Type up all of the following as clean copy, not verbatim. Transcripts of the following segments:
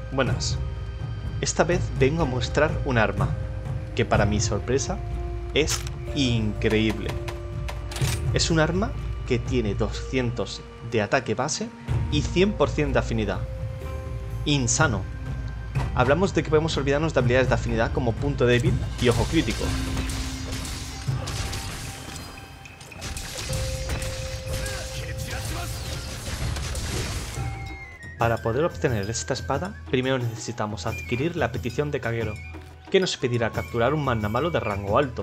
Buenas. Esta vez vengo a mostrar un arma que para mi sorpresa es increíble. Es un arma que tiene 200 de ataque base y 100% de afinidad. Insano. Hablamos de que podemos olvidarnos de habilidades de afinidad como punto débil y ojo crítico. Para poder obtener esta espada, primero necesitamos adquirir la petición de Kagero, que nos pedirá capturar un magna malo de rango alto.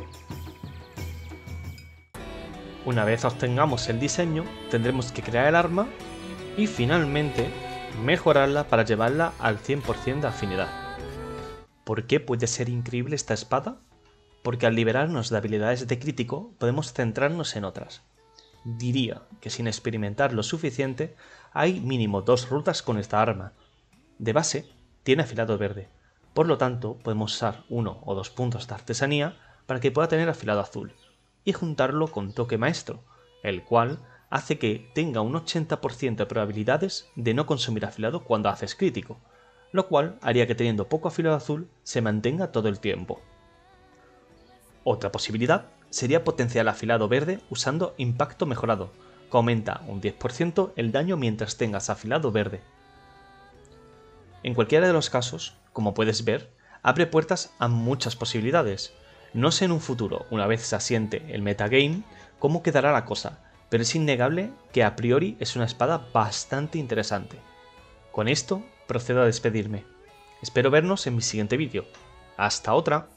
Una vez obtengamos el diseño, tendremos que crear el arma y finalmente mejorarla para llevarla al 100% de afinidad. ¿Por qué puede ser increíble esta espada? Porque al liberarnos de habilidades de crítico podemos centrarnos en otras. Diría que sin experimentar lo suficiente, hay mínimo 2 rutas con esta arma. De base, tiene afilado verde, por lo tanto podemos usar 1 o 2 puntos de artesanía para que pueda tener afilado azul, y juntarlo con toque maestro, el cual hace que tenga un 80% de probabilidades de no consumir afilado cuando haces crítico, lo cual haría que teniendo poco afilado azul se mantenga todo el tiempo. Otra posibilidad sería potenciar el afilado verde usando impacto mejorado, que aumenta un 10% el daño mientras tengas afilado verde. En cualquiera de los casos, como puedes ver, abre puertas a muchas posibilidades. No sé en un futuro, una vez se asiente el metagame, cómo quedará la cosa, pero es innegable que a priori es una espada bastante interesante. Con esto procedo a despedirme. Espero vernos en mi siguiente vídeo. ¡Hasta otra!